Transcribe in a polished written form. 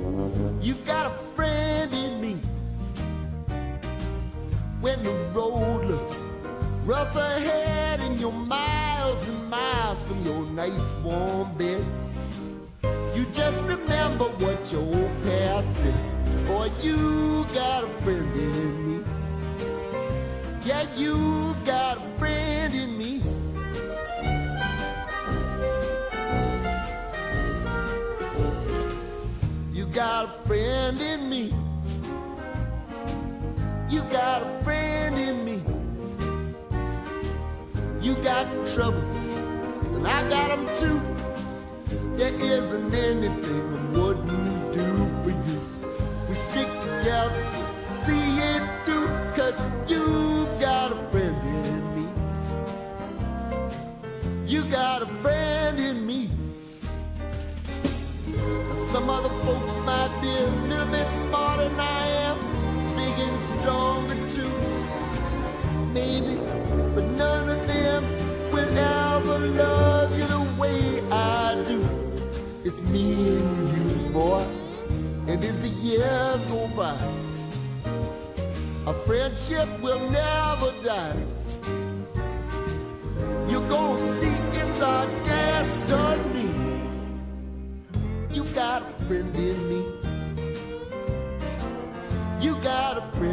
You got a friend in me. When the road looks rough ahead and you're miles and miles from your nice warm bed, you just remember what your old past said. Boy, you got a friend in me. Yeah, you got a friend in me. You got a friend in me. You got a friend in me. You got trouble, and I got them too. There isn't anything I wouldn't do for you. We stick together, see it through, 'cause you got a friend in me. You got a friend in me. Now, some other folks might be a little bit smarter than I am, big and stronger too, maybe, but none of them will ever love you the way I do. It's me and you, boy, and as the years go by, our friendship will never die. You're gonna see it's our destiny. You got a friend in me. You got a friend.